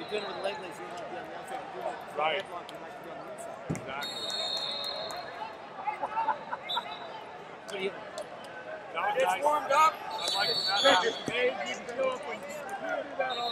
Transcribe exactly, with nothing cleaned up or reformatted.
you're doing it with leg legs, you want to be on the outside. If you're doing it with right. headlock, you like to be on the inside. Exactly. So you, That was It's nice. warmed up. I like when that Bridget, happens. Dave, you can show up when you do that all